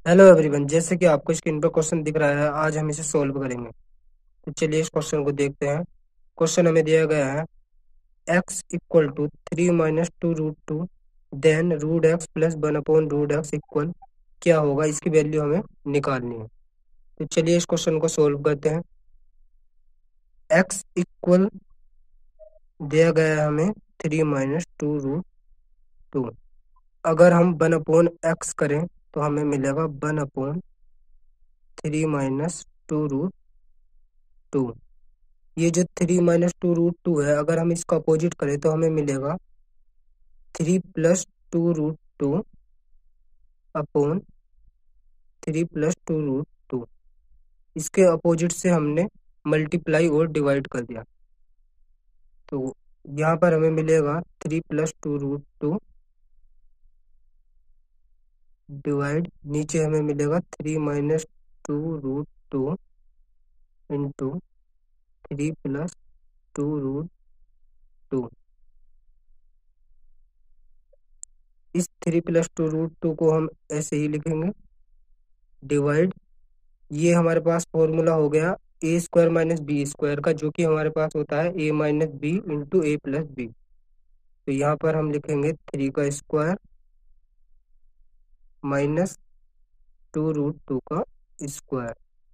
Hello everyone, जैसे कि आपको स्क्रीन पर क्वेश्चन दिख रहा है, आज हम इसे सोल्व करेंगे। तो चलिए इस क्वेश्चन को देखते हैं। क्वेश्चन हमें दिया गया है x equal to 3 - 2√2, then root x plus 1/√x equal क्या होगा, इसकी वैल्यू हमें निकालनी है। तो चलिए इस क्वेश्चन को सोल्व करते हैं। x इक्वल दिया गया है हमें 3 - 2√2। अगर हम 1/x करें तो हमें मिलेगा 1/3 - 2√2। ये जो 3 - 2√2 है, अगर हम इसका अपोजिट करें तो हमें मिलेगा 3 + 2√2 अपॉन 3 + 2√2। इसके अपोजिट से हमने मल्टीप्लाई और डिवाइड कर दिया, तो यहाँ पर हमें मिलेगा 3 + 2√2 डिवाइड, नीचे हमें मिलेगा 3 - 2√2 इंटू 3 + 2√2। इस 3 + 2√2 को हम ऐसे ही लिखेंगे, डिवाइड, ये हमारे पास फॉर्मूला हो गया a² - b² का, जो कि हमारे पास होता है a - b इंटू a+b। तो यहाँ पर हम लिखेंगे 3 का स्क्वायर माइनस 2√2 का स्क्वायर।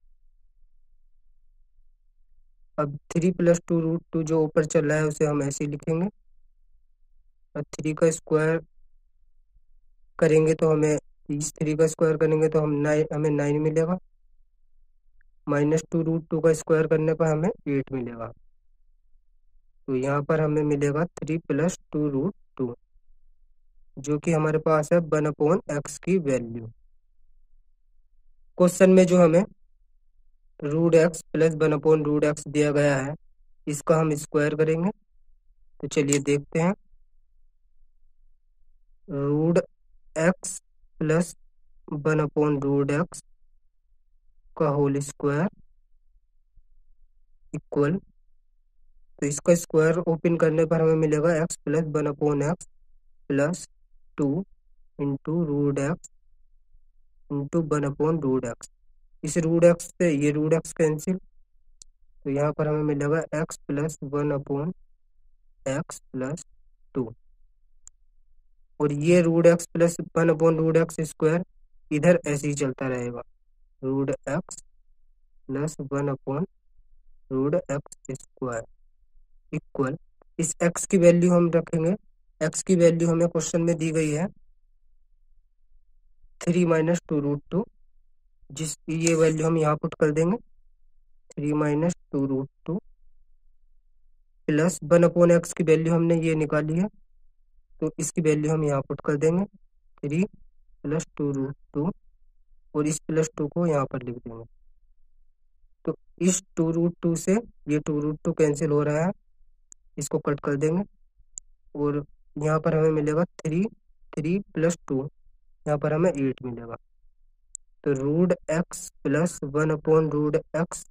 अब 3 + 2√2 जो ऊपर चल रहा है उसे हम ऐसे ही लिखेंगे, और 3 का स्क्वायर करेंगे तो हमें, इस 3 का स्क्वायर करेंगे तो हमें 9 मिलेगा, माइनस 2√2 का स्क्वायर करने पर हमें 8 मिलेगा। तो यहाँ पर हमें मिलेगा 3 + 2√2, जो कि हमारे पास है 1/x की वैल्यू। क्वेश्चन में जो हमें √x प्लस 1/√x दिया गया है, इसका हम स्क्वायर करेंगे। तो चलिए देखते हैं। √x प्लस 1/√x का होल स्क्वायर इक्वल, तो इसका स्क्वायर ओपन करने पर हमें मिलेगा x plus 1/x plus 2 into √x into 1/√x। इस √x से ये √x कैंसिल, तो यहाँ पर हमें मिलेगा x प्लस 1/x प्लस 2, और ये √x प्लस 1/√x स्क्वायर इधर ऐसे ही चलता रहेगा। √x plus 1/√x square equal, इस x की वैल्यू हम रखेंगे। x की वैल्यू हमें क्वेश्चन में दी गई है 3 - 2√2, जिस ये वैल्यू हम यहाँ पुट कर देंगे। 3 - 2√2 प्लस 1/x की वैल्यू हमने ये निकाली है, तो इसकी वैल्यू हम यहाँ पुट कर देंगे 3 + 2√2, और इस +2 को यहाँ पर लिख देंगे। तो इस 2√2 से ये 2√2 कैंसिल हो रहा है, इसको कट कर देंगे, और यहाँ पर हमें मिलेगा 3 + 2, यहाँ पर हमें 8 मिलेगा। तो √x प्लस 1/√x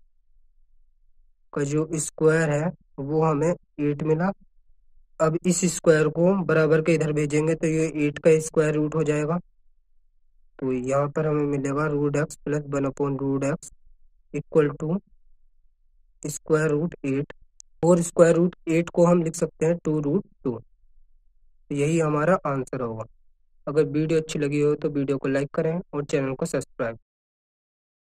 का जो स्क्वायर है वो हमें 8 मिला। अब इस स्क्वायर को बराबर के इधर भेजेंगे तो ये 8 का स्क्वायर रूट हो जाएगा। तो यहाँ पर हमें मिलेगा √x plus 1/√x equal to √8, और √8 को हम लिख सकते हैं 2√2। यही हमारा आंसर होगा। अगर वीडियो अच्छी लगी हो तो वीडियो को लाइक करें और चैनल को सब्सक्राइब